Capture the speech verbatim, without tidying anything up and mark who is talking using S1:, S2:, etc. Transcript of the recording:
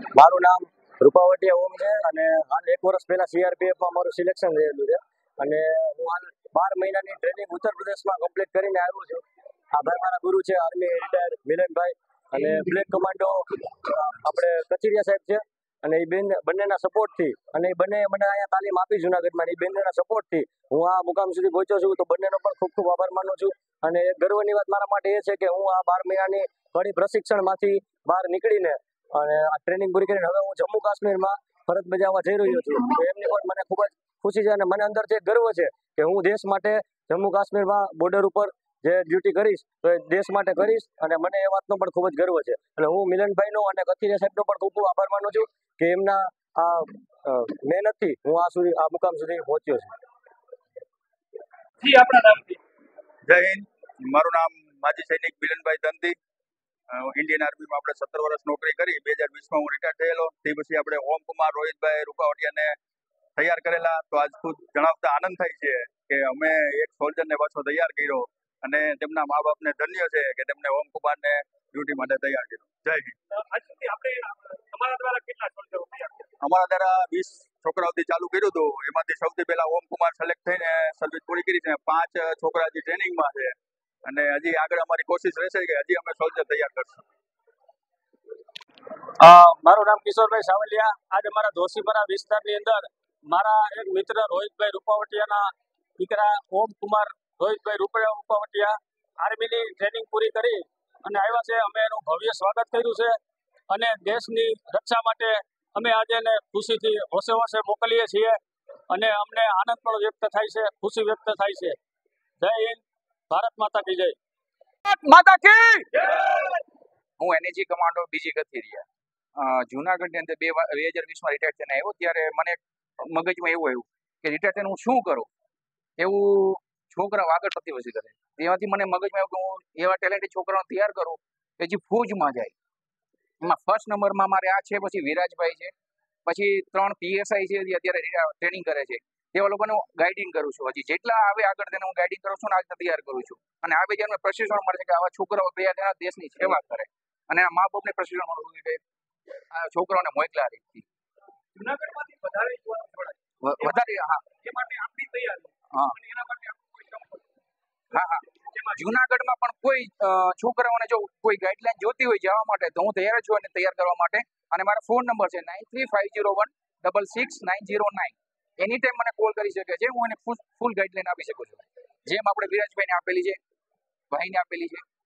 S1: મારું નામ રૂપાવટીયા ઓમ છે અને હાલ એક વર્ષ પહેલા સીઆરપીએફમાં મારું સિલેક્શન થયેલું છે અને હું હાલ બાર મહિનાની ટ્રેનિંગ ઉત્તર પ્રદેશમાં કમ્પ્લીટ કરીને આવ્યો છું. આ ભાઈ મારા ગુરુ છે, આર્મી રિટાયર મિલનભાઈ, અને બ્લેક કમાન્ડો આપણે કચેરિયા સાહેબ છે, અને એ બેન બંનેના સપોર્ટથી અને એ બંને મને અહીંયા તાલીમ આપી જુનાગઢમાં, એ બંનેના સપોર્ટથી હું આ મુકામ સુધી પહોંચ્યો છું. તો બંનેનો પણ ખૂબ ખૂબ આભાર માનું છું. અને ગર્વની વાત મારા માટે એ છે કે હું આ બાર મહિનાની ઘણી પ્રશિક્ષણમાંથી બહાર નીકળીને અને આ ટ્રેનિંગ પૂરી કરીને હવે હું જમ્મુ કાશ્મીરમાં ફરજ બજાવવા જઈ રહ્યો છું. તો એમની પણ મને ખૂબ જ ખુશી છે અને મને અંદરથી એક ગર્વ છે કે હું દેશ માટે જમ્મુ કાશ્મીરમાં બોર્ડર ઉપર જે ડ્યુટી કરીશ તો એ દેશ માટે કરીશ, અને મને એ વાતનો પણ ખૂબ જ ગર્વ છે. એટલે હું મિલનભાઈનો અને કથિરિયા સાહેબનો પણ ખૂબ ખૂબ આભાર માનું છું કે એમના આ મહેનતથી હું આ સુધી આ મુકામ સુધી પહોંચ્યો છું.
S2: જી, આપણા નામથી.
S3: જય હિન્દ. મારું નામ માજી સૈનિક મિલનભાઈ દંદી. ઇન્ડિયન આર્મીમાં આપણે સત્તર વર્ષ નોકરી કરી. બે હજાર વીસમાં હું રિટાયર થયેલો. તે પછી આપણે ઓમકુમાર રોહિતભાઈ રૂપાવટીયાને તૈયાર કરેલા. તો આજ ખુદ જણાવતા આનંદ થાય છે કે અમે એક સોલ્જરને પાછો તૈયાર કર્યો અને તેમના મા બાપને ધન્ય છે કે તેમને ઓમકુમારને ડ્યુટી માટે તૈયાર કર્યો. જય હિન્દ.
S2: આજ સુધી આપણે તમારા દ્વારા કેટલા સોલ્જરો તૈયાર કર્યા?
S3: અમારા દ્વારા વીસ છોકરાઓથી ચાલુ કર્યું હતું. એમાંથી સૌથી પહેલા ઓમકુમાર સિલેક્ટ થઈને સર્વિસ પૂરી કરી છે. પાંચ છોકરા હજી ટ્રેનિંગમાં છે અને હજી આગળ અમારી કોશિશ રહેશે કે હજી અમે સોલ્જર તૈયાર કરશું.
S2: મારું નામ કિશોરભાઈ સાવલિયા. આજે મારા જોશીપરા વિસ્તારની અંદર મારા એક મિત્ર રોહિતભાઈ રૂપાવટીયાના દીકરા ઓમકુમાર રોહિતભાઈ રૂપિયા રૂપાવટીયા આર્મીની ટ્રેનિંગ પૂરી કરી અને આવ્યા છે. અમે એનું ભવ્ય સ્વાગત કર્યું છે અને દેશની રક્ષા માટે અમે આજે એને ખુશીથી હોશે હોશે મોકલીએ છીએ અને અમને આનંદ પણ વ્યક્ત થાય છે, ખુશી વ્યક્ત થાય છે. જય હિન્દ. ભારત માતા કી જય.
S4: માતા કી
S2: જય.
S4: હું એનએજી કમાન્ડો બીજી કથિરિયા જુનાગઢની અંદર બે બે હજાર વીસમાં રિટાયર થઈને આવ્યો. ત્યારે મને મગજમાં એવું આવ્યું કે રિટાયર થઈને હું શું કરું, એવું છોકરાઓ આગળ નથી વધી કરે. તેમાંથી મને મગજમાં આવ્યું કે હું એવા ટેલેન્ટેડ છોકરાઓ તૈયાર કરું કે જે ફૌજમાં જાય. એમાં ફર્સ્ટ નંબરમાં મારે આ છે, પછી વિરાજભાઈ છે, પછી ત્રણ પીએસઆઈ છે જે અત્યારે ટ્રેનિંગ કરે છે. તેવા લોકોને હું ગાઈડિંગ કરું છું. હજી જેટલા આવે આગળ તેને હું ગાઈડિંગ કરું છું અને આગળ તૈયાર કરું છું. અને આ બે પ્રશિક્ષણ મળે છે કે આવા છોકરાઓ બે જણા દેશની સેવા કરે અને આ મા બાપને પ્રશિક્ષણ મળવું કે આ છોકરાઓને મોકલા રીતથી
S2: જુનાગઢમાંથી વધારે યુવાનો જોડાય
S4: વધારે. હા,
S2: એ માટે આપણી તૈયારી
S4: હા,
S2: અને એના માટે આપણું કોઈ કામ હોય.
S4: હા, હા. જુનાગઢમાં પણ કોઈ છોકરાઓને જો કોઈ ગાઈડલાઈન જોતી હોય જવા માટે તો હું તૈયાર છું અને તૈયાર કરવા માટે. અને મારા ફોન નંબર છે nine three five zero one double six nine zero nine. Any time મને કોલ કરી શકે છે. હું એને ફૂલ ફૂલ ગાઈડલાઈન આપી શકું છું, જેમ આપણે વિરાજભાઈને આપેલી છે, ભાઈને આપેલી છે.